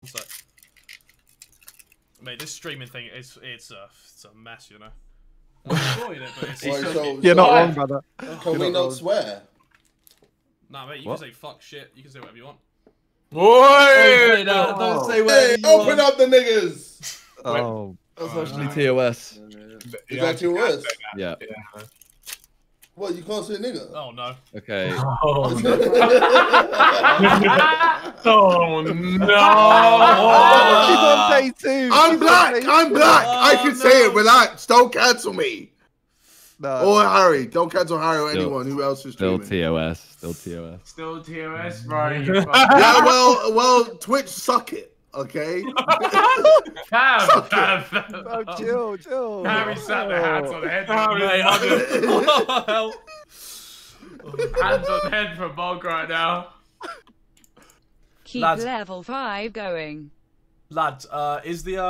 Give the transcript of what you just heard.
So, mate, this streaming thing it's a mess, you know. I'm enjoying it, but it's You're not wrong, brother. Can we not swear? Nah, mate, you can say fuck shit. You can say whatever you want. Boy, don't say whatever you open want. up the niggas. Oh, that's actually TOS. Is that your worst? Yeah. What, you can't say nigga? Oh no. Okay. Oh no. He's on day 2. I'm black. I'm black. I can say it. Relax. Don't cancel me. No. Or Harry. Don't cancel Harry or anyone who else is Still streaming. TOS. Still TOS. Still TOS, right? Yeah, well, Twitch suck it. Okay. Fam. Oh, chill. Harry sat the hands on the head. Mate, Hands on the head for Bog right now. Keep Lads. level 5 going. lads, is the